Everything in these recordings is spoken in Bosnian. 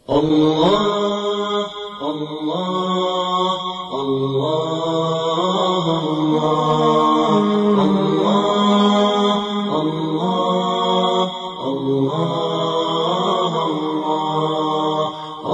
الله الله الله الله الله الله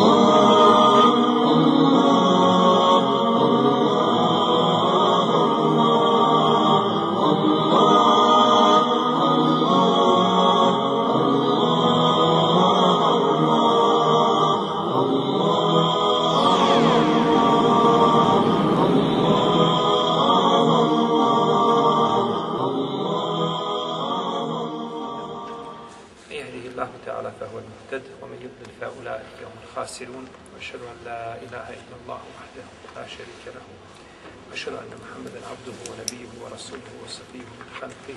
خاسرون وأشهد أن لا إله إلا الله وحده لا شريك له وأشهد أن محمدا عبده ونبيه ورسوله وصفيه من خلقه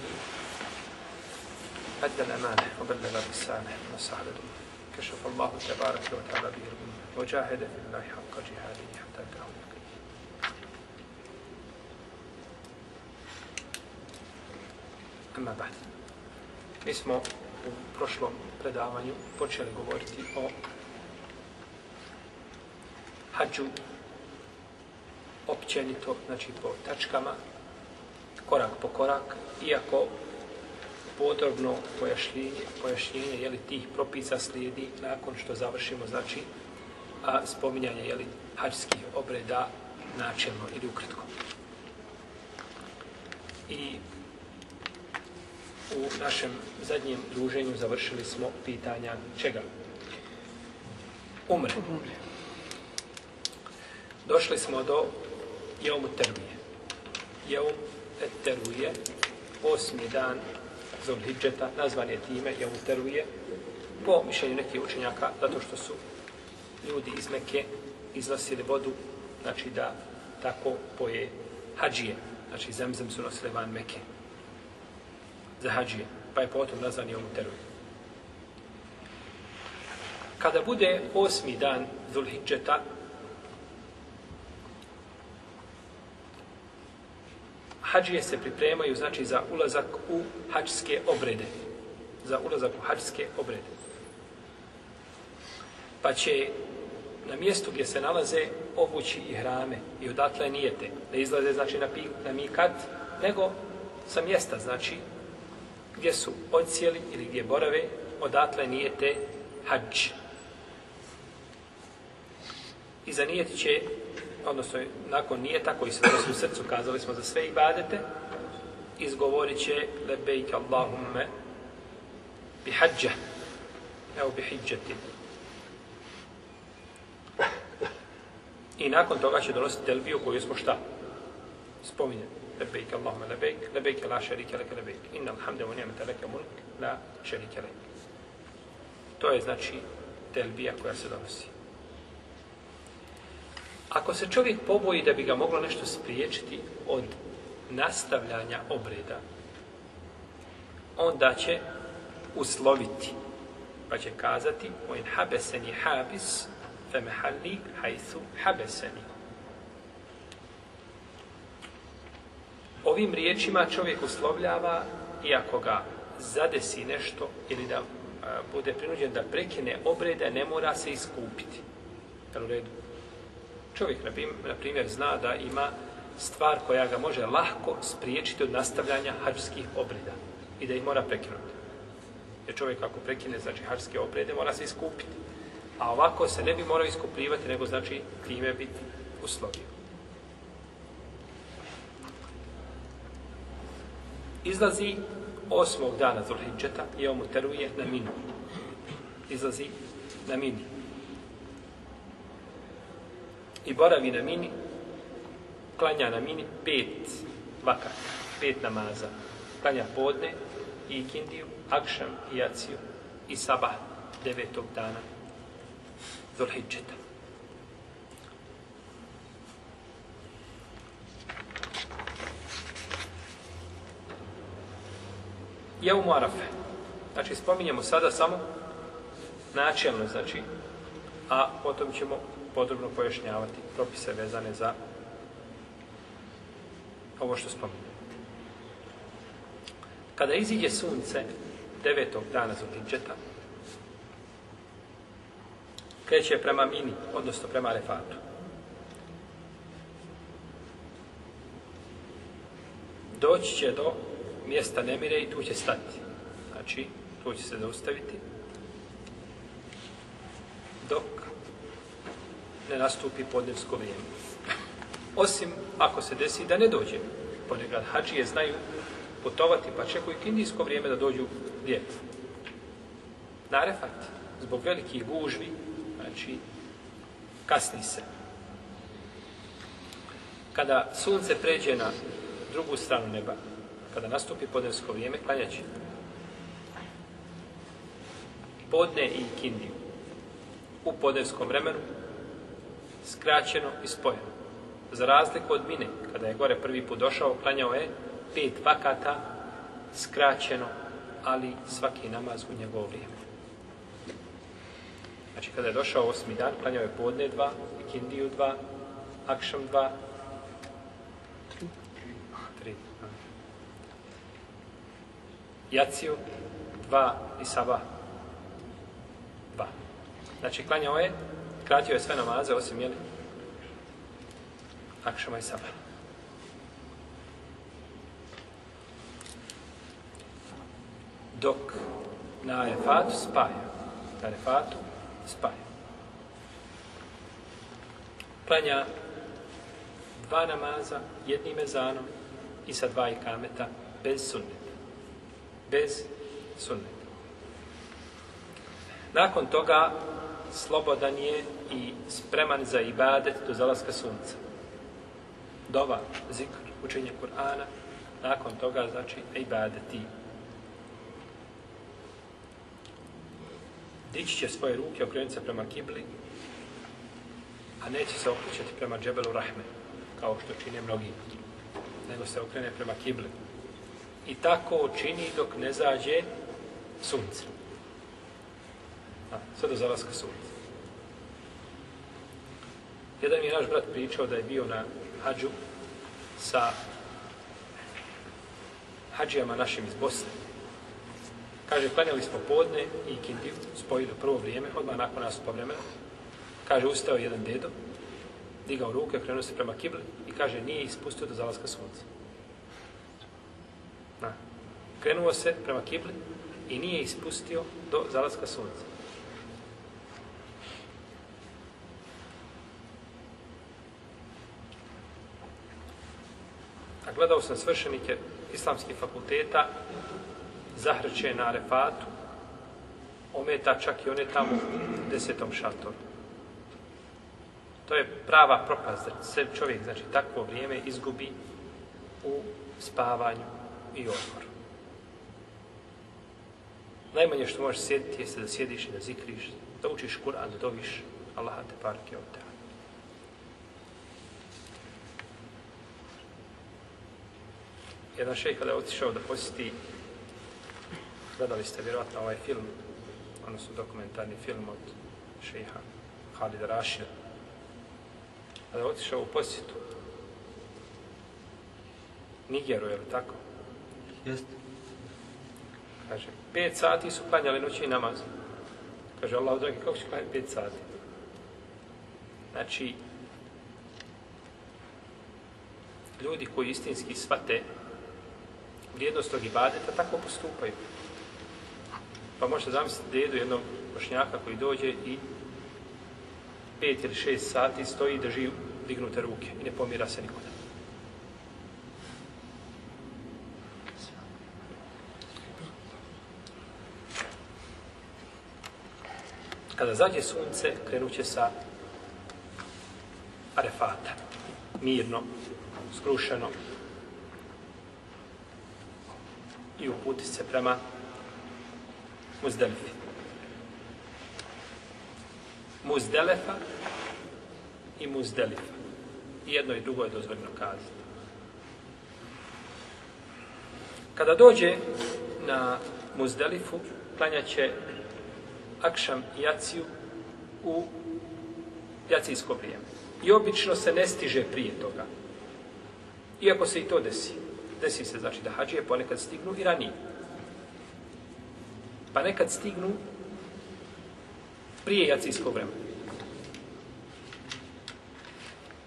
أدى الأمانة وبلغ الرسالة ونصح للأمة كشف الله تبارك وتعالى به الأمة وجاهد في الله حق جهاده حتى أتاه اليقين. أما بعد, mi smo u prošlom predavanju počeli govoriti o hadžu općenito, znači po tačkama, korak po korak, iako podrobno pojašnjenje jeli, tih propisa slijedi nakon što završimo, znači, spominjanje jeli, hadžskih obreda načelno ili ukratko. I u našem zadnjem druženju završili smo pitanja čega? Umre. Došli smo do Jeumu Tervije. Jeum Tervije, 8. dan Zulhidžeta, nazvan je time Jeumu Tervije, po mišljenju nekih učenjaka, zato što su ljudi iz Mekke iznosili vodu, znači da tako poje hadžije, znači zemzem su nosili van Mekke za hadžije, pa je potom nazvan Jeumu Tervije. Kada bude 8. dan Zulhidžeta, hadžije se pripremaju, znači, za ulazak u hadžske obrede. Za ulazak u hadžske obrede. Pa će na mjestu gdje se nalaze obući ihrame i odatle nijete. Ne izlaze, znači, na mikat, nego sa mjesta, znači, gdje su odsjeli ili gdje borave, odatle nijete hadž. I za nijet će, odnosno nakon nijeta koji se u srcu, kazali smo za sve ibadete, izgovorit će lebejk Allahumme bi hadža, evo bi hidžati. I nakon toga će donositi telbiju koju smo šta? Spominjali. Lebejk Allahumme lebejk, lebejk la šerike leke lebejk. Innal hamde wa ni'mata leke mulk, la šerike leke. To je znači telbija koja se donosi. Ako se čovjek poboji da bi ga moglo nešto spriječiti od nastavljanja obreda, onda će usloviti, pa će kazati وَإِنْ حَبَسَنِي حَابِسْ فَمَحَلِّي حَيْثُ حَبَسَنِي. Ovim riječima čovjek uslovljava, iako ga zadesi nešto ili da bude prinuđen da prekine obrede, ne mora se iskupiti. Jel u redu? Čovjek, na primjer, zna da ima stvar koja ga može lahko spriječiti od nastavljanja hadžskih obreda i da ih mora prekinuti. Jer čovjek ako prekine, znači, hadžske obrede, mora se iskupiti. A ovako se ne bi morao iskupljivati, nego, znači, time bi uslovio. Izlazi 8. dana Zulhidžeta, Jeumu Tervije na Minu. Izlazi na Mini. I boravi na Mini, klanja na Mini 5 vakata, 5 namaza. Klanja podne i ikindiju, akšam i jaciju i sabah 9. dana Zulhidžeta. Jeumu Arafe. Znači, spominjemo sada samo načelno, znači, a potom ćemo podrobno pojašnjavati propise vezane za ovo što spominjemo. Kada iziđe sunce 9. dana Zulhidžeta, kreće prema Mini, odnosno prema Arefatu. Doći će do mjesta nemire i tu će stati. Znači, tu će se zaustaviti dok ne nastupi podnevsko vrijeme. Osim ako se desi da ne dođe. Ponekad hadžije znaju putovati pa čekaju kindijsko vrijeme da dođu gdje? Na Arefat. Zbog velikih gužvi, znači, kasni se. Kada sunce pređe na drugu stranu neba, kada nastupi podnevsko vrijeme, klanjaće podne i kindiju. U podnevskom vremenu skraćeno i spojeno. Za razliku od Mine, kada je gore prvi put došao, klanjao je 5 vakata, skraćeno, ali svaki namaz u njegovo vrijeme. Znači, kada je došao 8. dan, klanjao je podne 2, kindiju 2, akšam 2, 3. Jaciju 2 i sabah 2. Znači, klanjao je, kratio je sve namaze, osim jeli akšama i sabah. Dok na Arefatu spaja. Na Arefatu spaja. Klanja 2 namaza, jednim ezanom i sa 2 ikameta, bez sunneta. Bez sunneta. Nakon toga slobodan je i spreman za ibadet do zalaska sunca. Dova, zikr, učenje Kur'ana, nakon toga znači ibadeti. Dići će svoje ruke, okrenuti se prema kibli, a neće se okrećati prema Džebelu Rahme, kao što čine mnogi, nego se okrene prema kibli. I tako čini dok ne zađe sunce. Sve do zalaska sunca. Jedan mi je naš brat pričao da je bio na hadžu sa hadžijama našim iz Bosne. Kaže, klanjali smo podne i kindiju, spojili prvo vrijeme, odmah nakon nas po vremena. Kaže, ustao jedan dedo, digao ruke, krenuo se prema kibli i kaže, nije ispustio do zalaska sunca. Krenuo se prema kibli i nije ispustio do zalaska sunca. A gledao sam svršenike islamskih fakulteta, zahrče na Arefatu, ometa čak i one tamo u 10. šatoru. To je prava propast, da se čovjek, znači, takvo vrijeme izgubi u spavanju i odmoru. Najmanje što možeš sjediti jeste da sjediš i da zikriš, da učiš Kur'an, da doviš Allaha te bareke od tebe. Jedan šejh kada je otišao da posjeti, gledali ste vjerojatno ovaj film, odnosno dokumentarni film od šejha Halida Rašida, kada je otišao u posjetu Nigeru, je li tako? Jeste. Kaže, 5 sati su klanjali noćni namaz. Kaže, Allah dragi, kako će klanjati 5 sati? Znači, ljudi koji istinski shvate vrijednost tog ibadeta, tako postupaju. Pa možete zamisliti dedu jednog Bošnjaka koji dođe i 5 ili 6 sati stoji i drži dignute ruke i ne pomira se nikuda. Kada zađe sunce, krenut će sa Arefata. Mirno, skrušeno. I uputi se prema Muzdelifi. Muzdelefa i Muzdelifa. I jedno i drugo je dozvoljeno kazati. Kada dođe na Muzdelifu, klanjaće akšam i jaciju u jacijsko vrijeme. I obično se ne stiže prije toga. Iako se i to desi. Desi se, znači, da hadžije ponekad stignu i ranije. Pa nekad stignu prije jacijskog vremena.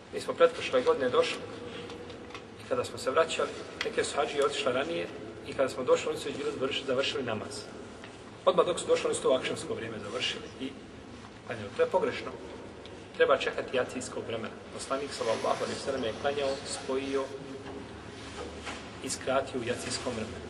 Mi smo pretprošle godine došli i kada smo se vraćali, neke su hadžije otišle ranije i kada smo došli, oni su već bili završili namaz. Odmah dok su došli, oni su to u akšamsko vrijeme završili i klanjali. To je pogrešno. Treba čekati jacijskog vremena. Poslanik sallallahu alejhi ve sellem je klanjao, spojio i skratio u jacijskom vremenu.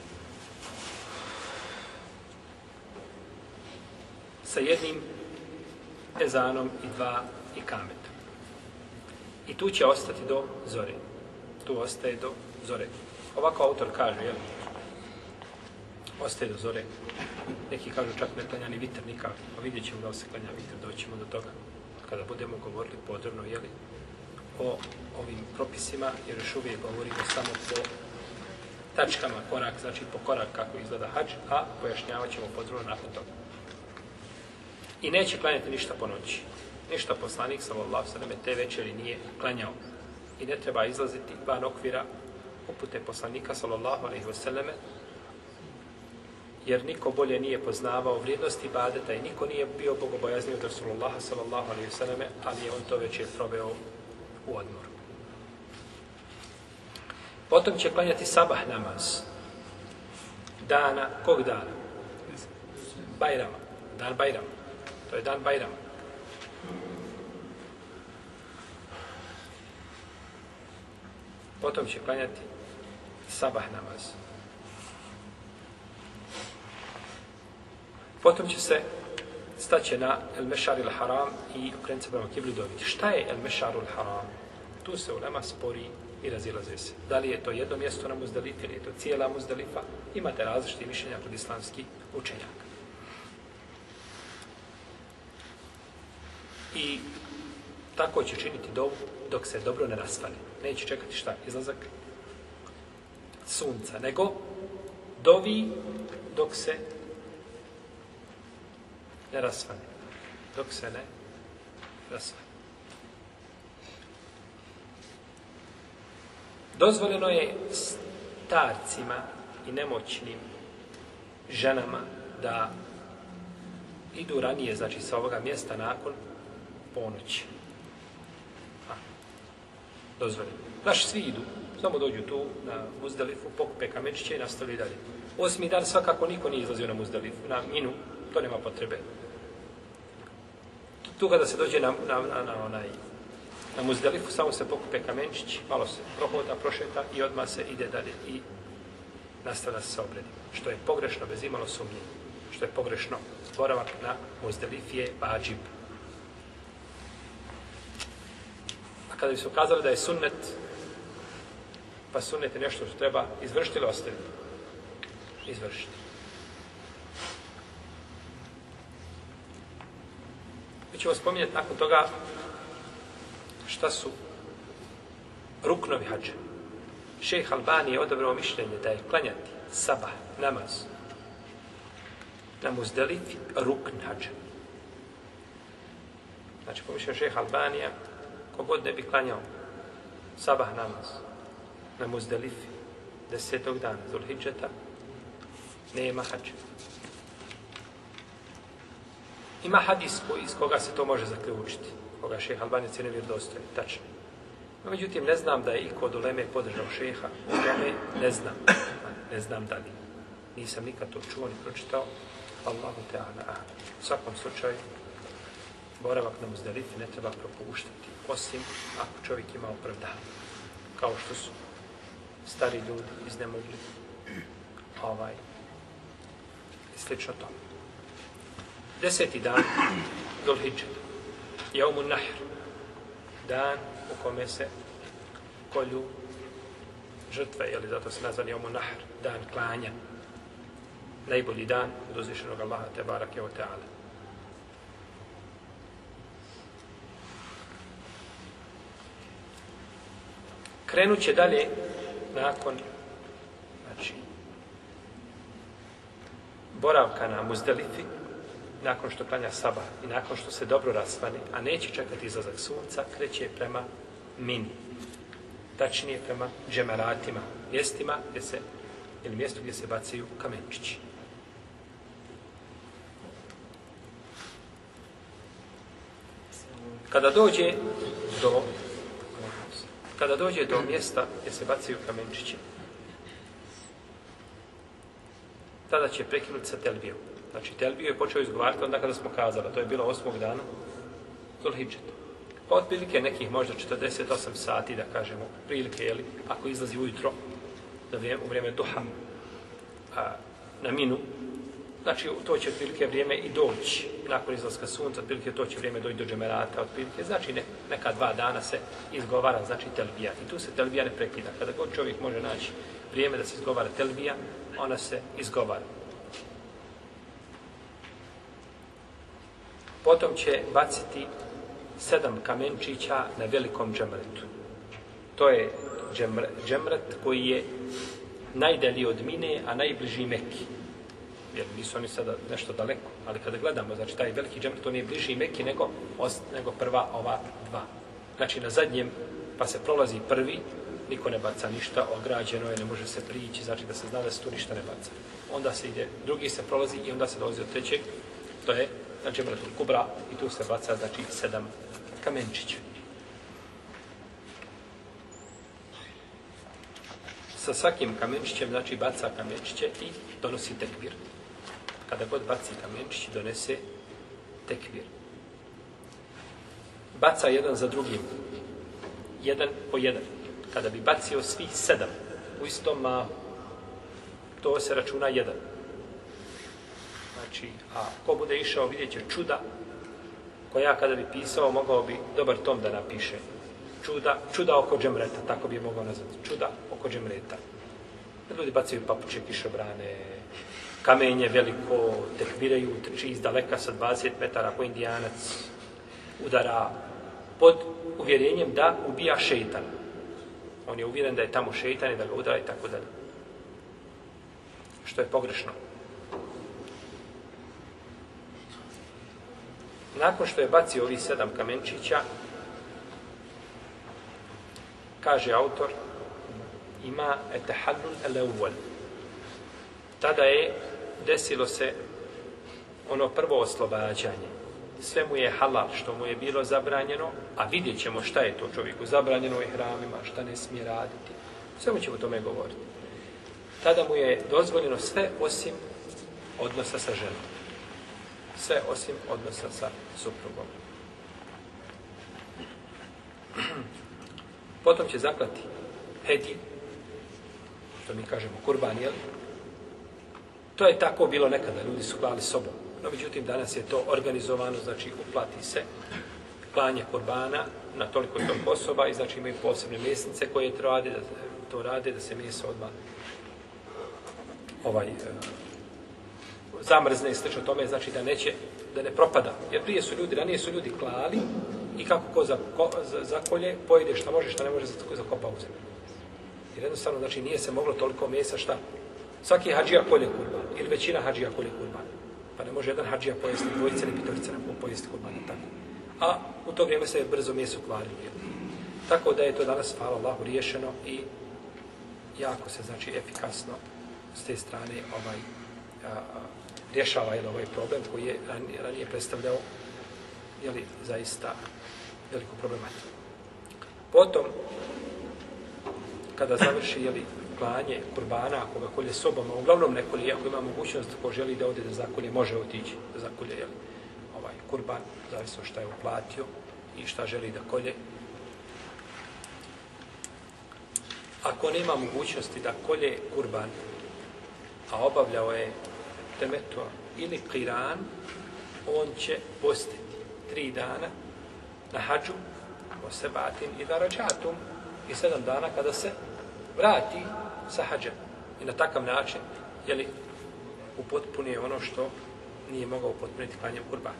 Sa jednim ezanom i dva ikameta. I tu će ostati do zore. Tu ostaje do zore. Ovako autor kaže, jel? Ostaje do zore. Neki kažu čak ne klanja ni vitr nikako. Pa vidjet ćemo da li se klanja vitr, doćemo do toga. Kada budemo govorili podrobno, jeli, o ovim propisima, jer još uvijek govorimo samo po tačkama, korak, znači po korak kako izgleda hadž, a pojašnjavat ćemo podrobno nakon toga. I neće klanjati ništa po noći. Ništa poslanik, sallallahu alejhi ve sellem, te večeri nije klanjao. I ne treba izlaziti van okvira upute poslanika, sallallahu alejhi ve sellem, jer niko bolje nije poznavao vrijednosti ibadeta i niko nije bio bogobojazniji od Rasulullaha, sallallahu alejhi ve sellem, ali je on to večer proveo u odmoru. Potom će klanjati sabah namaz. Dana, kog dana? Bajrama. Dan Bajrama. To je dan Bajrama. Potom će klanjati sabah namaz. Potom će se staće na El Mešaril Haram i okrenuti se prema kibli dobiti. Šta je El Mešaril Haram? Tu se ulema spori i razilaze se. Da li je to jedno mjesto na Muzdalifi ili je to cijela Muzdalifa? Imate različite mišljenja kod islamskih učenjaka. I tako će činiti dovu dok se dobro ne rasvane. Neće čekati šta? Izlazak sunca. Nego dovi dok se ne rasvane. Dok se ne rasvane. Dozvoljeno je starcima i nemoćnim ženama da idu ranije, znači sa ovoga mjesta nakon ponoći. Dozvoljeno. Naši svi idu, samo dođu tu na Muzdalifu, pokupe kamenčiće i nastavljaju dalje. 8. dan svakako niko nije izlazio na Muzdalifu, na Minu, to nema potrebe. Tu kada se dođe na Muzdalifu, samo se pokupe kamenčići, malo se prohoda, prošeta i odmah se ide dalje i nastavlja se sa obredima. Što je pogrešno, bez imalo sumnje. Što je pogrešno, boravak na Muzdalifi je vadžib. A kada bi se ukazali da je sunnet, pa sunnet je nešto što treba izvršiti ili ostaviti? Izvršiti. Mi ćemo spominjati nakon toga šta su ruknovi hadža. Šejh Albani je odabrao mišljenje da je klanjati sabah, namaz na Muzdalifi rukn hadža. Znači, po mišljenju šejha Albanija, kogod ne bi klanjao sabah namaz na Muzdalifi 10. dana Zulhidžeta, nema hadža. Ima hadis iz koga se to može zaključiti, koga šejh Albani cijeni vjerodostojnim, tačno. No, međutim, ne znam da je iko od uleme podržao šeha, u tome ne znam da li. Nisam nikad to čuo ni pročitao, Allahu Teala. U svakom slučaju, boravak na Muzdalifi ne treba propuštati, osim ako čovjek ima opravdanje, kao što su stari ljudi iznemogli i slično tome. 10. dan Zulhidžeta, Jaumun Nahr, dan u kome se kolju žrtve, jeli zato se nazvan Jaumun Nahr, dan klanja, najbolji dan od uzvišenog Allaha Tebarake wa Ta'ala. Krenut će dalje nakon, znači, boravka na Muzdalifi, nakon što klanja sabah i nakon što se dobro rasvane, a neće čekati izlazak sunca, kreće prema Mini. Tačnije prema džemeratima, mjestima gdje se, ili mjestu gdje se bacaju kamenčići. Kada dođe do Kada dođe do mjesta gdje se bacaju kamenčići, tada će prekinuti sa telbijom. Znači, telbiju je počeo izgovarati onda kada smo kazali, to je bilo 8. dana Zulhidžeta. Pa otprilike nekih možda 48 sati, da kažemo, prilike, jeli, ako izlazi ujutro, u vrijeme duha, na minu, znači to će otprilike vrijeme i doći, nakon izlaska sunca, otprilike to će vrijeme doći do džemerata, otprilike, znači neka 2 dana se izgovara, znači telbija. I tu se telbija ne prekida. Kada god čovjek može naći vrijeme da se izgovara telbija, ona se izgovara. Potom će baciti 7 kamenčića na velikom džemretu. To je džemret koji je najdalji od Mine, a najbliži Mekki. Jer nisu oni sada nešto daleko. Ali kada gledamo, znači taj veliki džemret, on je bliži Mekki nego prva ova 2. Znači na zadnjem, pa se prolazi prvi, niko ne baca ništa, ograđeno je, ne može se prići, znači da se zna da se tu ništa ne baca. Onda se ide, drugi se prolazi i onda se dolazi od trećeg, to je na džemretul kubra i tu se baca, znači 7 kamenčića. Sa svakim kamenčićem, znači baca kamenčiće i donosi tekbir. Kada god baci kamenčić, donese tekbir. Baca jedan za drugim. Jedan po jedan. Kada bi bacio svih 7 u istom mahu, to se računa 1. Znači, a ko bude išao vidjet će čuda, koja kada bi pisao, mogao bi dobar tom da napiše. Čuda oko džemreta, tako bi je mogao nazvati. Čuda oko džemreta. Ljudi bacaju papuče, kišobrane, kamenje veliko, tekbiraju, trči iz daleka sa 20 metara ko indijanac, udara pod uvjerenjem da ubija šeitan. On je uvjeren da je tamo šeitan i da ga udara i tako dalje. Što je pogrešno. Nakon što je bacio ovih 7 kamenčića, kaže autor, ima etahallul al-awwal. Tada je desilo se ono prvo oslobađanje. Sve mu je halal što mu je bilo zabranjeno, a vidjet ćemo šta je to čovjeku zabranjeno u ihramima, šta ne smije raditi. Sve mu ćemo o tome govoriti. Tada mu je dozvoljeno sve osim odnosa sa ženom. Sve osim odnosa sa suprugom. Potom će zaklati hediju, što mi kažemo kurban, jel? To je tako bilo nekada, ljudi su klali sobom. No, međutim, danas je to organizovano, znači uplati se klanje kurbana na toliko osoba i znači imaju posebne mesnice koje to rade da se meso odmah zamrzne i slično tome, znači da ne propada. Jer ranije su ljudi klali i kako ko zakolje, pojede šta može, šta ne može, zakopa u zemlju. Jer jednostavno, znači, nije se moglo toliko mesa šta. Svaki hađija kolje kurban, ili većina hađija kolje kurban. Pa ne može jedan hađija pojesti, dvojice ili pitorice na pojesti kurban, tako. A u to vrijeme se je brzo meso kvarilo. Tako da je to danas, hvala Allahu, riješeno i jako se, znači, efikasno s te strane rješava ovaj problem koji je ranije predstavljao zaista veliku problematiku. Potom, kada završi klanje kurbana, ako ga kolje sobom, a uglavnom ne kolje, ako ima mogućnost, ako želi da ode da zakolje, može otići da zakolje kurban, zavisno šta je uplatio i šta želi da kolje. Ako nema mogućnosti da kolje kurban, a obavljao je temetua ili qiran, on će postiti 3 dana na hađu, o sebatin i darađatum, i 7 dana kada se vrati sa hađem. I na takav način, upotpunije ono što nije mogao upotpuniti klanjem kurbana.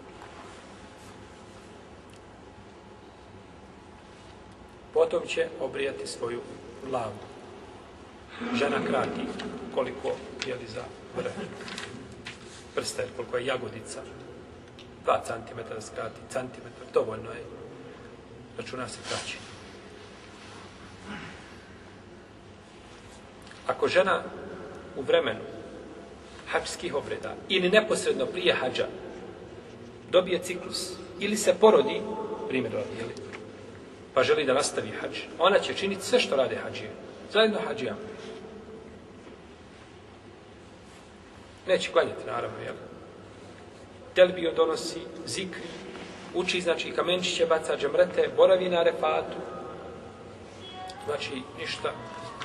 Potom će obrijati svoju glavu. Žena krati koliko za vrh prsta, koliko je jagodica. 2 cm da skrati, centimetar, dovoljno je. Računa se kraće. Ako žena u vremenu hađskih obreda ili neposredno prije hađa dobije ciklus ili se porodi, primjer radi, pa želi da nastavi hadž, ona će činiti sve što rade hadžije. Zajedno hadžijama. Neće klanjati, naravno, jel? Telbiju donosi, zikri, uči, znači, kamenčiće, baca džemrete, boravi na Arefatu. Znači, ništa.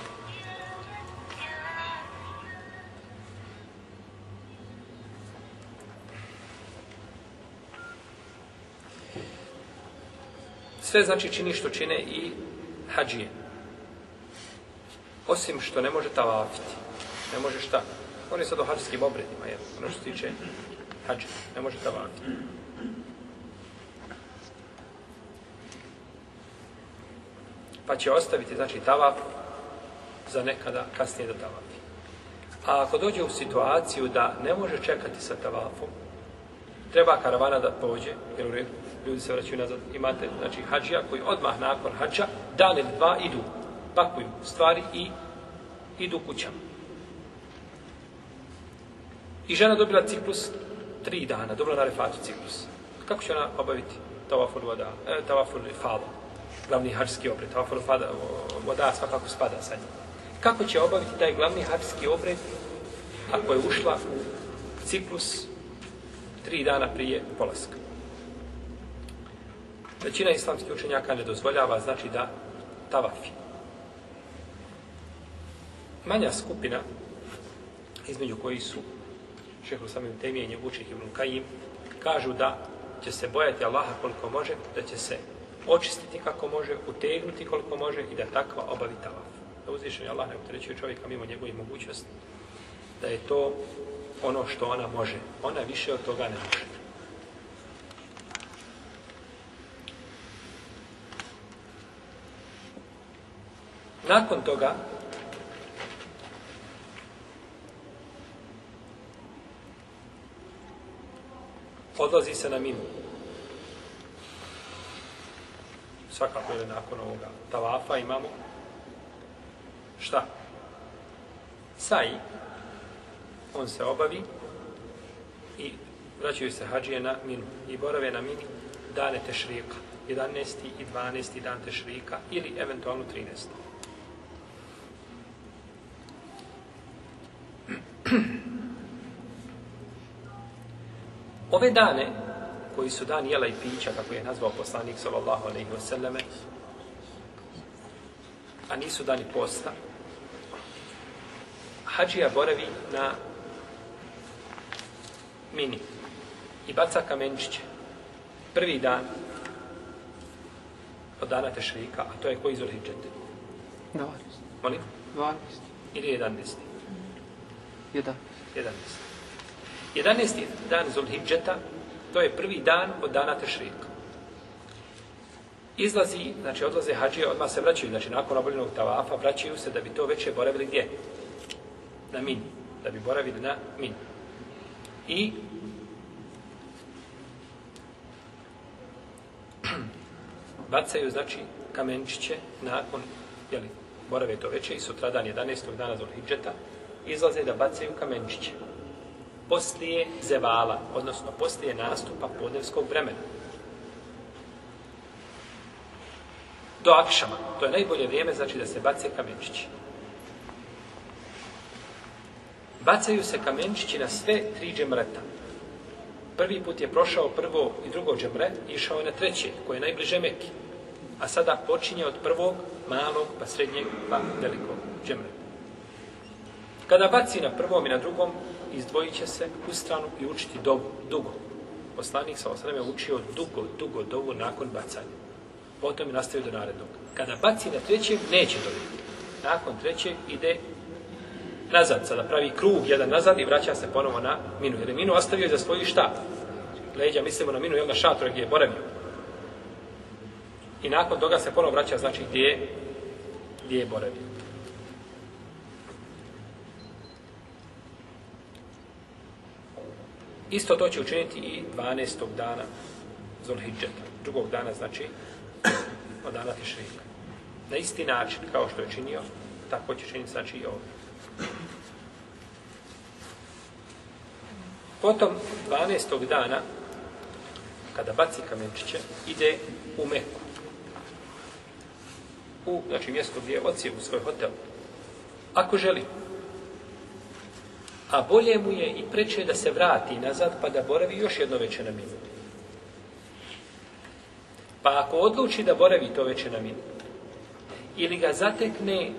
Sve znači čini što čine i hadžije. Osim što ne može tavafiti. Ne može šta? On je sad o hadžskim obredima, jer ono što se tiče hadža, ne može tavafiti. Pa će ostaviti, znači, tavaf za nekada kasnije da tavafi. A ako dođe u situaciju da ne može čekati sa tavafom, treba karavana da pođe, jer u redu, ljudi se vraćaju nazad. Imate, znači, hadžija koji odmah nakon hadža, dan ili dva idu, pakuju stvari i idu kućama. I žena dobila ciklus 3 dana, dobila na Arefatu ciklus. Kako će ona obaviti tavaful fada, glavni hadžski obred? Tavaful voda svakako spada sa njim. Kako će obaviti taj glavni hadžski obred ako je ušla u ciklus 3 dana prije polaska? Većina islamskih učenjaka ne dozvoljava, znači, da tavafi. Manja skupina, između koji su Šejh Samim Temije i njegov učenik Ibn Kajim, kažu da će se bojati Allaha koliko može, da će se očistiti kako može, utegnuti koliko može i da takva obavi tavaf. Da uzvišeni Allah ne opterećuje čovjeka mimo njegovih mogućnosti. Da je to ono što ona može. Ona više od toga ne može. Nakon toga odlazi se na Minu. Svakako je nakon ovoga tavafa imamo šta? Sa'i. On se obavi i vraćaju se hadžije na Minu. I borave na Mini dane tešrika. 11. i 12. dan tešrika ili eventualno 13. Ove dane, koji su dan jela i pića, kako je nazvao poslanik sallallahu alejhi ve selleme, a nisu dani posta, hadžija boravi na Mini i baca kamenčiće. Prvi dan od dana tešrika, a to je koji Zulhidžet? 12. Molim? 12. Ili 11. 11. 11. dan Zulhidžeta, to je prvi dan od dana tešrika. Izlazi, znači odlaze hadžije, odmah se vraćaju, znači nakon obavljenog tavafa vraćaju se da bi to veče boravili gdje? Na Mini. Da bi boravili na Mini. I bacaju, znači, kamenčiće nakon, jeli, borave to veče i sutradan 11. dana Zulhidžeta izlaze da bacaju kamenčiće. Poslije zevala, odnosno poslije nastupa podnevskog vremena. Do akšama. To je najbolje vrijeme, znači da se bace kamenčići. Bacaju se kamenčići na sve 3 džemreta. Prvi put je prošao prvo i drugo džemre, išao je na treće, koje je najbliže Meki. A sada počinje od prvog, malog, pa srednjeg, pa velikog džemreta. Kada baci na prvom i na drugom, izdvojit će se u stranu i učiti dovu, dugo. Poslanik sa osreme učio dugo dovu nakon bacanja. Potom je nastavio do narednog. Kada baci na trećem, neće dobiti. Nakon trećeg ide nazad, sada pravi krug jedan nazad i vraća se ponovo na Minu. Jer je Minu ostavio za svoju šta? Leđa, mislimo na Minu, jel na šator gdje je boravio. I nakon toga se ponovo vraća, znači gdje je boravio. Isto to će učiniti i 12. dana Zulhidžeta. Drugog dana, znači, od dana tešrika. Na isti način, kao što je činio, tako će činiti, znači, i ovdje. Potom, 12. dana, kada baci kamenčiće, ide u Meku. znači mjesto gdje odsije u svoj hotel. Ako želi. A bolje mu je i preče da se vrati nazad pa da boravi još jedno veče na Minu. Pa ako odluči da boravi to veče na Minu, ili ga zatekne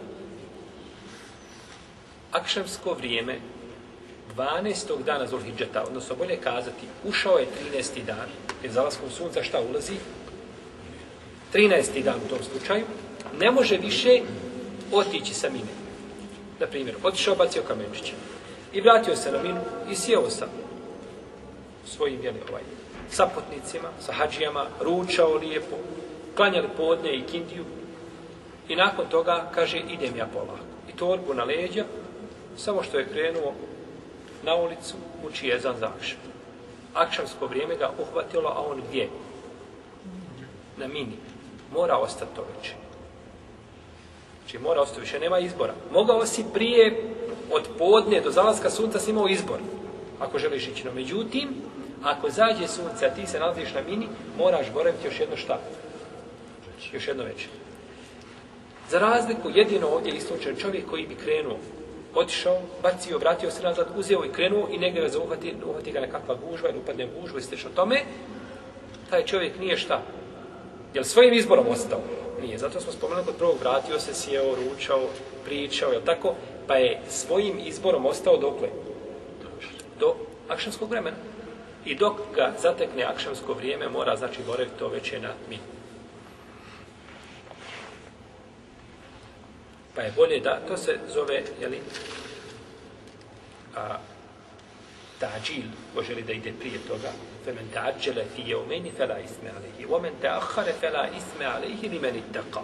akšamsko vrijeme 12. dana Zulhidžeta, odnosno bolje kazati, ušao je 13. dan, jer zalaskom sunca šta ulazi? 13. dan u tom slučaju, ne može više otići sa Mine. Na primjer, otišao, bacio kamenčiće i vratio se na Minu i sjeo sa svojim saputnicima, sa hadžijama, ručao lijepo, klanjali podne i kindiju i nakon toga kaže idem ja polako. I torbu na leđa, samo što je krenuo na ulicu, uči ezan za akšam. Akšamsko vrijeme ga uhvatilo, a on gdje? Na Mini. Mora ostati to večer. Znači mora ostati, više nema izbora. Mogao si prije od podne do zalaska sunca si imao izbor, ako želiš ići. No, međutim, ako zađe sunce, a ti se nalaziš na Mini, moraš boraviti još jedno šta? Još jedno večer. Za razliku, jedino ovdje je isključen čovjek koji bi krenuo, otišao, bacio, vratio se nazad, uzeo i krenuo i negdje ga zauhvati ga nekakva gužva ili upadne u gužvu i slično tome, taj čovjek nije šta? Jel svojim izborom ostao? Nije. Zato smo spomenuli kod prvog, vratio se, sjeo, ručao, pričao, jel tako? Pa je svojim izborom ostao dokle? Do akšamskog vremena. I dok ga zatekne akšamsko vrijeme, mora znači boraviti to večer na Minu. Pa je bolje da, to se zove, jeli, ta'đil, ko želi da ide prije toga, فَمَنْ تَعَجَّلَ فِي يَوْمَيْنِ فَلَا إِثْمَ عَلَيْهِ وَمَنْ تَأَخَّرَ فَلَا إِثْمَ عَلَيْهِ لِمَنِ اتَّقَى.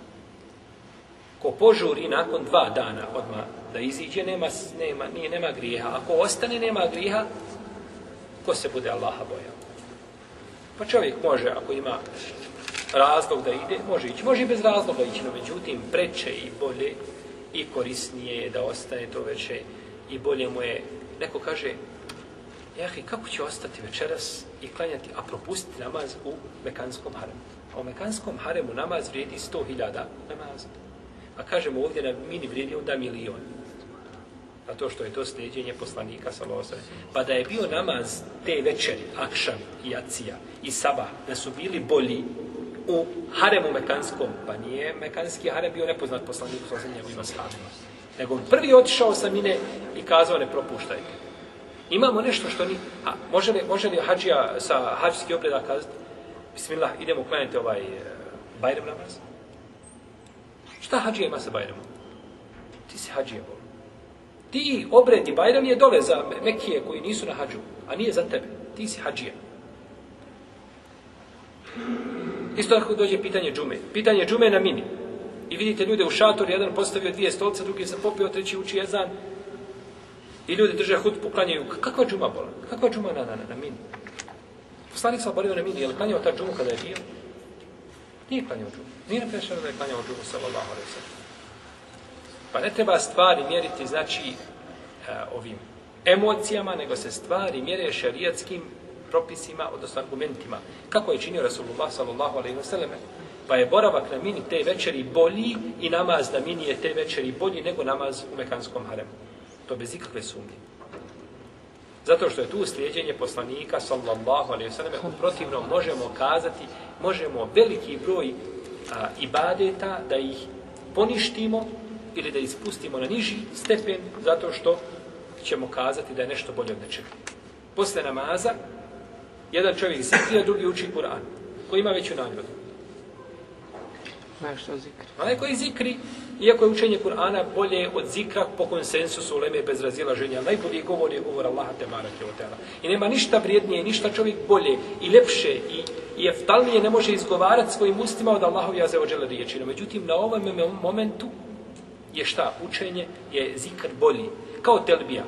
Ko požuri nakon 2 dana odmah da iziđe, nema grijeha. Ako ostane, nema grijeha, ko se bude Allaha bojao. Pa čovjek može, ako ima razlog da ide, može ići. Može i bez razloga ići, no međutim, preče i bolje i korisnije je da ostane to veče i bolje mu je, neko kaže, jahi, kako će ostati večeras i klanjati, a propustiti namaz u Mekanskom haremu. A u Mekanskom haremu namaz vrijedi 100.000 namaza. A kažemo ovdje na Mini vrijedi onda 1.000.000. A to što je to sljeđenje poslanika sallallahu alejhi ve sellem. Pa da je bio namaz te večeri, akšam i jacija i sabah, da su bili bolji u haremu Mekanskom, pa nije Mekanski harem bio nepoznat poslaniku sallallahu alejhi ve sellem ashabima. Nego prvi otišao sa Mine i kazao ne propuštajte. Imamo nešto što ni... može li hadžija sa hadžskih obreda kazati bismillah, idemo klanjati Bajram namaz? Šta hadžija ima sa Bajramom? Ti si hadžija bol. Ti obredi Bajram je dole za Mekije koji nisu na hadžu, a nije za tebe. Ti si hadžija. Isto tako dođe pitanje džume. Pitanje džume na Mini. I vidite ljude u šatoru, jedan postavio 2 stolce, drugi se popio, treći uči ezan. I ljudi drže hutbu, klanjaju. Kakva džuma bola? Kakva džuma na Mini? Poslanik sam borio na Mini, je li klanjao ta džumu kada je bio? Nije klanjao džumu. Nije naprešeno da je klanjao džumu, sallallahu alejhi ve sellem. Pa ne treba stvari mjeriti, znači, ovim emocijama, nego se stvari mjere šerijatskim propisima, odnosno argumentima. Kako je činio Rasulullah, sallallahu alejhi ve sellem. Pa je boravak na Mini te večeri bolji i namaz na Mini je te večeri bolji nego namaz u Mekanskom haremu. To bez ikakve sumnje. Zato što je tu slijeđenje poslanika sallallahu alejhi ve sellem, u protivnom možemo kazati, možemo veliki broj ibadeta da ih poništimo ili da ih spustimo na niži stepen zato što ćemo kazati da je nešto bolje od nečega. Posle namaza jedan čovjek zikri, a drugi uči Kur'an. Koji ima veću nagradu? Nešto zikri. Onaj koji zikri, iako je učenje Kur'ana bolje od zikra po konsensusu uleme bez razilaženja, najbolji govor je govor Allaha te bareke ve teala. I nema ništa vrijednije, ništa čovjek bolje i lepše i jeftalnije ne može izgovarati svojim ustima od Allahovi azza wa dželle riječi. No, međutim, na ovom momentu je šta? Učenje je zikr bolji. Kao telbija.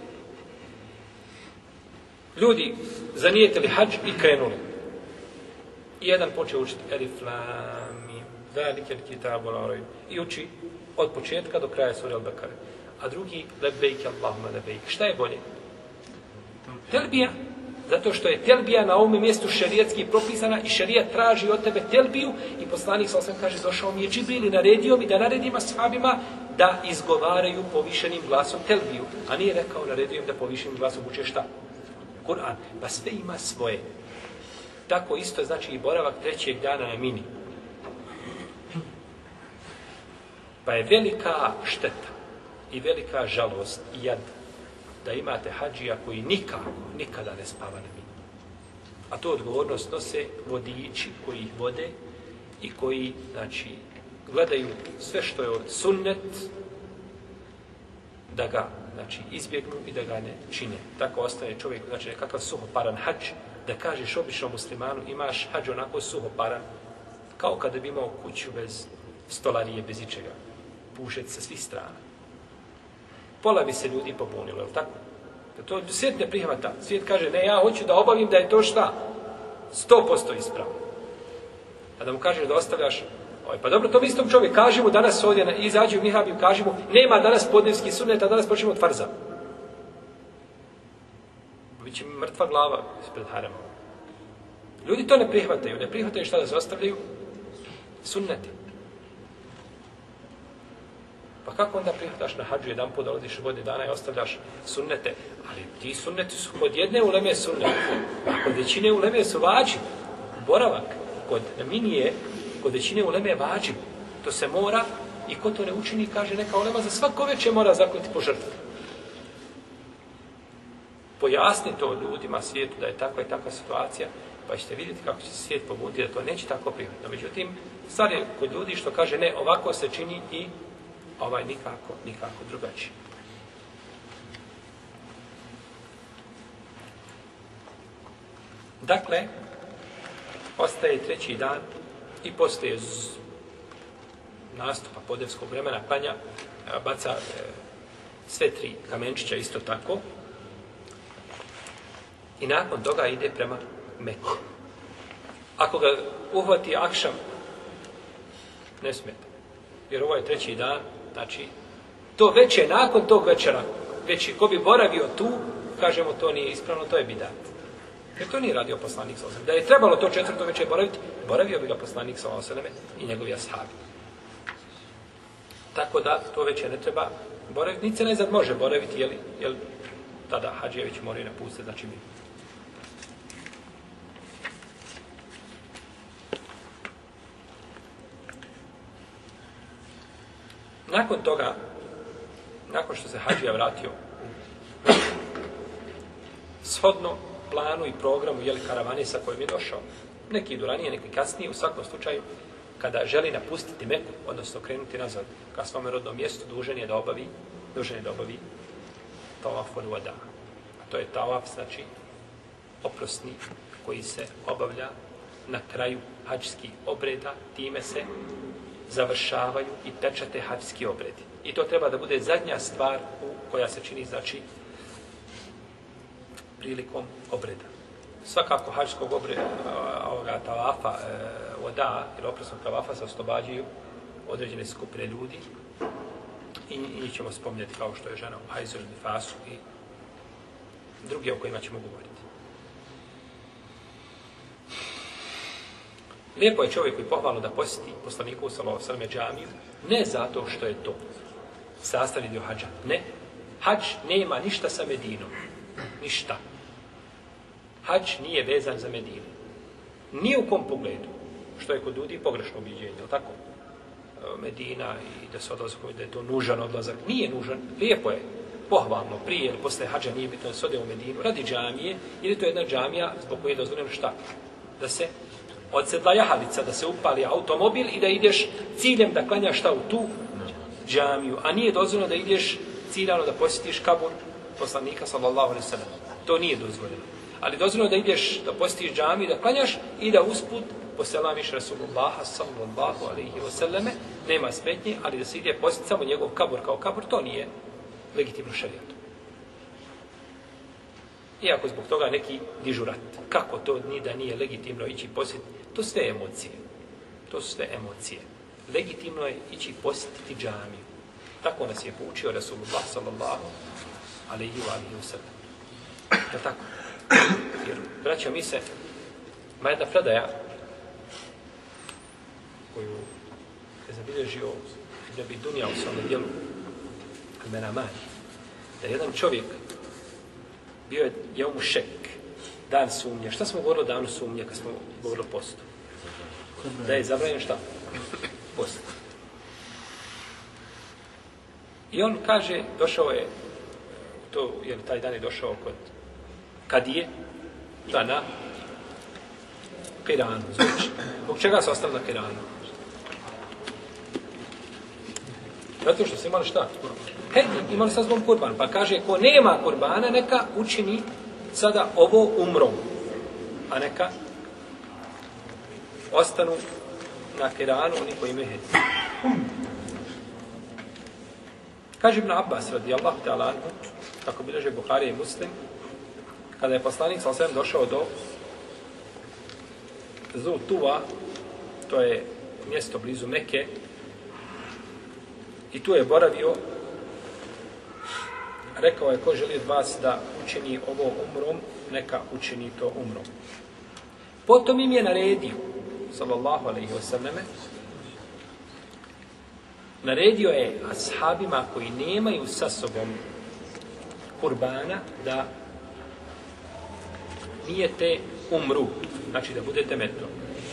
Ljudi zanijetili hadž i krenuli. I jedan počeo učiti Elif Lam Mim, Zalikel Kitabu la Rajb, i uči od početka do kraja sure Al-Bekare. A drugi Lebejk Allahumma lebejk. Šta je bolje? Telbija. Zato što je telbija na ovom mjestu šerijatski propisana i šerijat traži od tebe telbiju i poslanik sallallahu alejhi ve sellem kaže došao mi je Džibril i naredio mi da naredim ashabima da izgovaraju povišenim glasom telbiju, a nije rekao naredio im da povišenim glasom uče šta? Kur'an. Pa sve ima svoje. Tako isto znači i boravak trećeg dana na mini. Pa je velika šteta i velika žalost i jad da imate hadžija koji nikada ne spava na mini. A to odgovornost nose vodiči koji ih vode i koji, znači, gledaju sve što je od sunnet da ga, znači, izbjegnu i da ga ne čine. Tako ostane čovjek, znači, nekakav suhoparan hadž, da kažeš običnom muslimanu imaš hadž onako suhoparan, kao kada bi imao kuću bez stolarije, bez ičega. Pušet sa svih strana. Pola bi se ljudi pobunilo, je li tako? To svijet ne prihvata. Svijet kaže, ne, ja hoću da obavim da je to šta? 100% ispravno. A da mu kažeš da ostavljaš, pa dobro, to istom čovjek, kaži mu danas ovdje, izađi u mihrab i kaži mu, nema danas podnevski sunnet, a danas počnemo od farza. Biće mrtva glava ispred harama. Ljudi to ne prihvataju šta da se ostavljaju? Sunneti. Pa kako onda prihvataš na hadžu jedan put, dolaziš godine dana i ostavljaš sunnete? Ali ti sunneti su kod jedne uleme sunnete, a kod većine uleme su vađib. Boravak kod minije, kod većine uleme je vađib. To se mora i ko to ne učini, kaže neka ulema za svako večer mora zaklati po žrtvi. Pojasni to ljudima svijetu da je takva i takva situacija, pa ćete vidjeti kako će se svijet pobuditi, da to neće tako prihvatiti. Međutim, stvar je kod ljudi što kaže ne, ovako se čini i nikako drugačije. Dakle, ostaje treći dan i poslije nastupa podnevskog vremena klanja, baca sve tri kamenčića isto tako i nakon toga ide prema Meku. Ako ga uhvati akšam, ne smeta. Jer ovo je treći dan, znači, to već je nakon tog večera, već ko bi boravio tu, kažemo to nije ispravno, to je bidat. Jer to nije radio poslanik sallallahu alejhi ve sellem. Da je trebalo to četvrto večer boraviti, boravio bi ga poslanik sallallahu alejhi ve sellem i njegovi ashabi. Tako da to večer ne treba boraviti, niti se najzad može boraviti, jer tada hadžijević moraju napustiti, znači mi. Nakon toga, nakon što se hadžija vratio, shodno planu i programu karavane sa kojim je došao, neki idu ranije, neki kasnije, u svakom slučaju, kada želi napustiti Meku, odnosno krenuti nazad ka svome rodnom mjestu, dužan je da obavi tawaf al-wada. A to je tawaf, znači, oprosni koji se obavlja na kraju hadžskih obreda, time se završavaju i pečate hadžski obredi. I to treba da bude zadnja stvar koja se čini, znači, prilikom obreda. Svakako hadžskog obreda, ovoga tavafa, voda ili oprosnog tavafa se oslobađaju određene skupine ljudi i njih ćemo spominjati kao što je žena u hajzu, nifasu i drugi o kojima ćemo govoriti. Lijepo je čovjeku i pohvalno da posjeti poslaniku sallallahu alejhi ve sellem džamiju, ne zato što je to sastavni dio hadža. Ne. Hadž nema ništa sa Medinom. Ništa. Hadž nije vezan za Medinu. Ni u kom pogledu. Što je kod ljudi pogrešno ubiđenje, je tako? Medina i da se odlazak, da je to nužan odlazak. Nije nužan. Lijepo je. Pohvalno. Prije ili posle hadža nije bitno da se ode u Medinu radi džamije, ili je to jedna džamija zbog koje je dozvoljeno šta? Da se odsedla jahalica, da se upali automobil i da ideš ciljem da klanjaš šta u tu džamiju, a nije dozvoljeno da ideš ciljano da posjetiš kabur poslanika sallallahu alejhi ve sellem. To nije dozvoljeno. Ali dozvoljeno da ideš da posjetiš džamiju, da klanjaš i da usput poselamiš Rasulullaha sallallahu alejhi ve selleme, nema smetnje, ali da se ide posjetiti samo njegov kabur kao kabur, to nije legitimno šerijatom. Iako zbog toga neki dižu rat. Kako to ni da nije legitimno ići posjetiti? To sve emocije. To su sve emocije. Legitimno je ići posjetiti džamiju. Tako nas je poučio Rasulullah sallallahu alejhi ve sellem. Je tako? Jer braćo, ima jedna predaja koju je zabilježio da bi Dunja u svome dijelu Al-Menamani, da jedan čovjek bio je jeumu šek, dan sumnje. Šta smo govorili o danu sumnje kad smo govorili o postu? Da je zabranjeno šta? Post. I on kaže, došao je, taj dan je došao kod Kadije, da na Kiranu. Zbog čega se ostali na Kiranu? Zato što su imali šta? Imali sa zbog kurban. Pa kaže, ko nema kurbana, neka učini sada ovo umrom. A neka ostanu na Kiranu oni koji imaju hedi. Kaže Ibn Abbas, radijallahu ta'ala anhu, kako bilježe Buharija i Muslim, kada je poslanik sallallahu alejhi ve sellem došao do Zul Tuva, to je mjesto blizu Mekke, i tu je boravio, rekao je, ko želi od vas da učini ovo umrom, neka učini to umrom. Potom im je naredio, sallallahu alejhi ve selleme, naredio je ashabima koji nemaju sa sobom kurbana da nijete umru, znači da budete metro.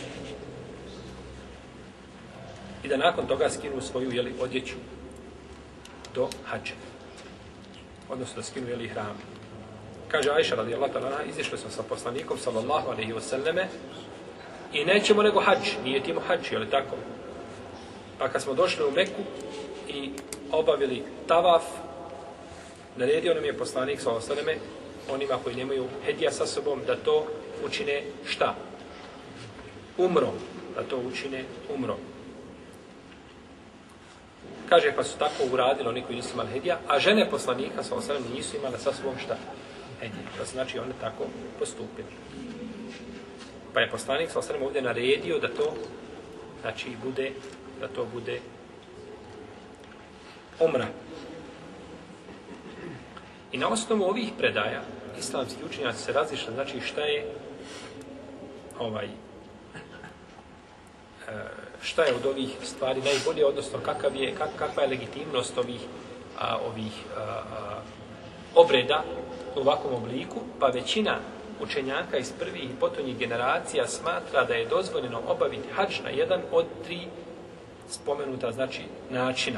I da nakon toga skinu svoju odjeću do hadža. Odnosno da skinu hram. Kaže Ajša radijallahu ta'ala, izišli smo sa poslanikom sallallahu alejhi ve selleme i nećemo nego hadž, nijetimo hadž, je li tako? Pa kad smo došli u Meku i obavili tavaf, naredio nam je poslanik sallallahu alejhi ve selleme onima koji nemaju hedija sa sobom da to učine šta? Umrom. Da to učine umrom. Kaže, pa su tako uradili oni koji nisu imali hedija, a žene poslanika sallallahu alejhi ve sellem nisu imale sa sobom šta? Hedija. Pa znači one tako postupili. Pa je poslanik sallallahu alejhi ve sellem ovdje naredio da to znači bude umra. I na osnovu ovih predaja islamski učenjaci se razišli, znači šta je od ovih stvari najbolje, odnosno kakva je legitimnost ovih obreda u ovakvom obliku, pa većina učenjaka iz prvih i potonjih generacija smatra da je dozvoljeno obaviti hadž na jedan od 3 spomenuta, znači, načina.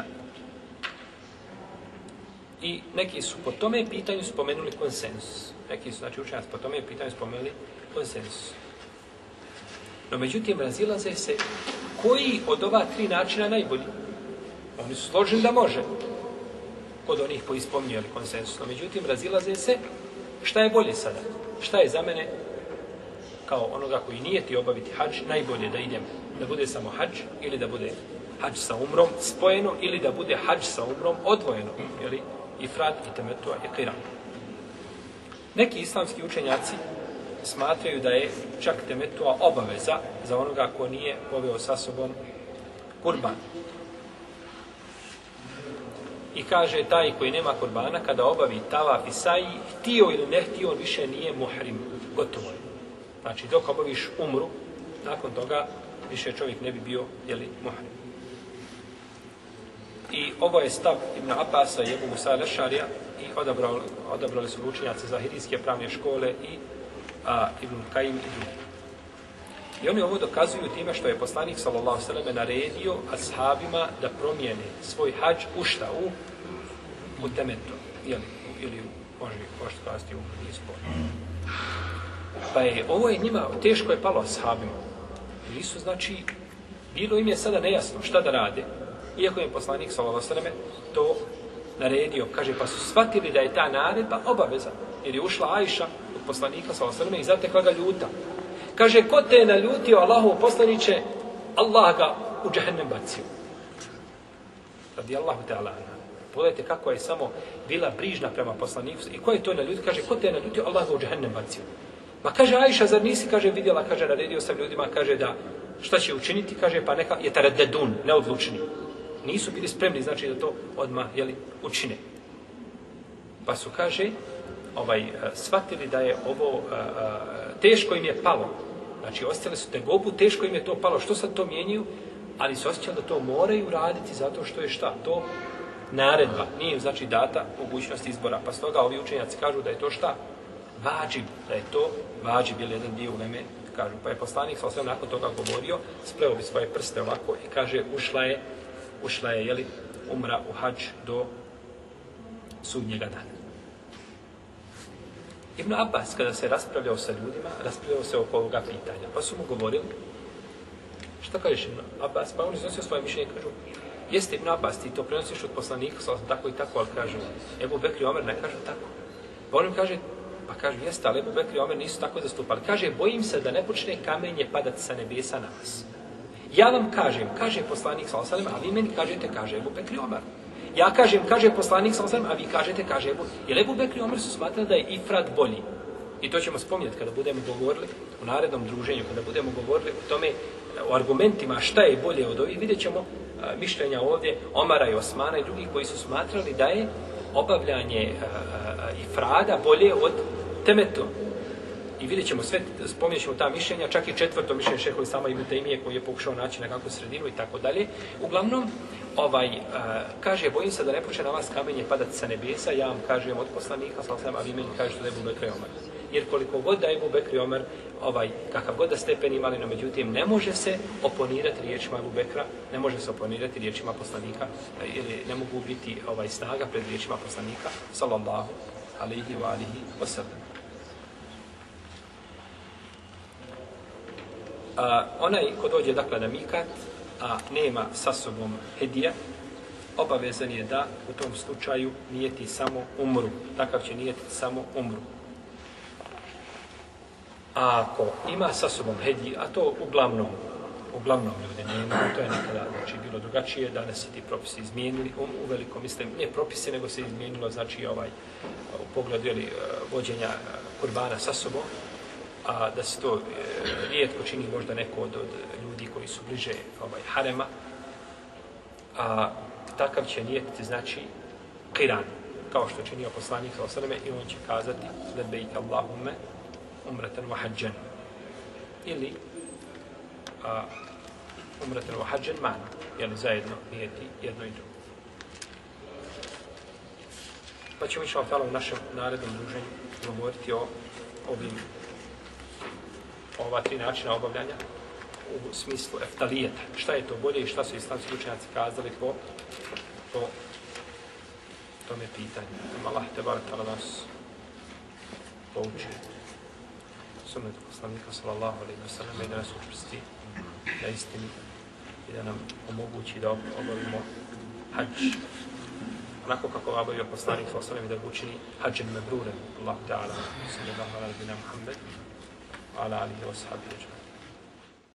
I neki su po tome pitanju spomenuli konsensus. Neki su, znači, učenjaci po tome pitanju spomenuli konsensus. No, međutim, razilaze se koji od ova 3 načina najbolji. Oni su složeni da može, kod onih koji spominjali konsensus. No, međutim, razilaze se šta je bolje sada. Šta je za mene, kao onoga koji nije ti obaviti hadž, najbolje da idem, da bude samo hadž, ili da bude hadž sa umrom spojeno, ili da bude hadž sa umrom odvojeno, ili ifrat i temetua i qiran. Neki islamski učenjaci smatraju da je čak temetua obaveza za onoga ko nije poveo sa sobom kurban. I kaže, taj koji nema kurbana, kada obavi tavaf i saji, htio ili ne htio, on više nije muhrim. Gotovo je. Znači, dok obaviš umru, nakon toga više čovjek ne bi bio, muhrim. I ovo je stav Ibn Abbasa i Ebu Musa al-Ešarija i odabrali su učenjaci zahirijske pravne škole i Ibn Kajim i drugi. I oni ovo dokazuju time što je poslanik sallallahu alejhi ve selleme naredio ashabima da promijene svoj hadž u šta? U temetu. Ili možete kazati u izbor. Pa ovo je njima teško je palo ashabima. Nisu, znači, bilo im je sada nejasno šta da rade. Iako je poslanik sallallahu alejhi ve selleme to naredio, kaže, pa su shvatili da je ta naredba obaveza. Jer je ušla Ajša od poslanika sallallahu alejhi ve selleme i zatekla ga ljuta. Kaže, ko te je naljutio Allahov poslaniče, Allah ga u džehennem bacio. Radijallahu ta'ala. Pogledajte kako je samo bila brižna prema poslaniku. I ko je to naljutio? Kaže, ko te je naljutio, Allah ga u džehennem bacio. Ma kaže, Ajša, zar nisi, kaže, vidjela, kaže, naredio sam ljudima, kaže, da šta će učiniti, kaže, pa neka je taradedun, neodlučni. Nisu bili spremni, znači, da to odmah, učine. Pa su, kaže, shvatili da je ovo teško im je palo. Znači, ostali su tegobu, teško im je to palo. Što sad to mijenjaju? Ali su osjećali da to moraju raditi zato što je šta? To naredba. Nije im znači data mogućnost izbora. Pa stoga ovi učenjaci kažu da je to šta? Vađib. Da je to vađib, ili jedan dio uleme kažu. Pa je poslanik sa osvijem nakon toga govorio, spreo bi svoje prste ovako i kaže ušla je jeli, umra u hadž do sudnjega dana. Ibn Abbas, kada se raspravljao sa ljudima, raspravljao se oko ovoga pitanja. Pa su mu govorili, šta kažeš Ibn Abbas? Pa on iznosio svoje mišljenje i kažu, jeste Ibn Abbas, ti to prenosiš od poslanika, tako i tako, ali kažu, Ebu Bekr i Omer ne kažu tako. Pa on im kaže, pa kažu, jeste, ali Ebu Bekr i Omer nisu tako zastupali. Kaže, bojim se da ne počne kamenje padati sa nebesa na vas. Ja vam kažem, kaže poslanik sallallahu alejhi ve sellem, a vi meni kažete, kaže Ebu Bekr i Omer. Ja kažem, kaže poslanik sallallahu alejhi ve sellem, a vi kažete, kaže Ebu. Jer Ebu Bekr i Omer su smatrali da je ifrat bolji. I to ćemo spominjati kada budemo govorili u narednom druženju, kada budemo govorili o tome, o argumentima šta je bolje od ovih. Vidjet ćemo mišljenja ovdje Omara i Osmana i drugih koji su smatrali da je obavljanje ifrada bolje od temetu. I vidjet ćemo sve, spominjet ćemo ta mišljenja, čak i četvrto mišljenje šehovi Islama Ibn Tejmije koji je pokušao naći nekakvu sredinu i tako dalje. Uglavnom, kaže, bojim se da ne počne na vas kamenje padati sa nebesa, ja vam kažem od poslanika, a vi meni kažete da je Ebu Bekr i Omer. Jer koliko god da je Ebu Bekr i Omer, kakav god da stepen imali, no međutim, ne može se oponirati riječima Ebu Bekra, ne može se oponirati riječima poslanika, ili ne mogu biti snaga pred riječima poslanika, sallallahu alaihi wa alihi wa sallam. Onaj ko dođe dakle na mikat, a nema sa sobom hedija, obavezan je da u tom slučaju nijeti samo umru. Takav će nijeti samo umru. A ako ima sa sobom hedija, a to uglavnom ljudi nema, to je nekada znači, bilo drugačije, danas se ti propisi izmijenili, uveliko mislim, ne propise, nego se izmijenilo znači u pogledu vođenja kurbana sa sobom, a da se to rijetko čini možda neko od ljudi koji su bliže harema, a takav će nijetiti znači qiran, kao što je činio poslanik sallallahu alejhi ve sellem, i on će kazati labejk Allahumme umratan wa hajjan, ili umratan wa hajjan man, jeli zajedno nijeti jedno i drugo. Pa ćemo inša Allah u našem narednom druženju govoriti o ova tri načina obavljanja u smislu eftalijeta. Šta je to bolje i šta su islamski učenjaci kazali po tome pitanju. Allah te barak ta'ala nas pouči sunnetu poslanika sallallahu alejhi ve sellem i da nas učvrsti na istini i da nam omogući da obavimo hadž onako kako obavio poslanik sallallahu alejhi ve sellem i da ga učini hadžen mebruren. Allah ta'ala sallallahu alejhi ve sellem Muhammed ala alihi wa sahbihi.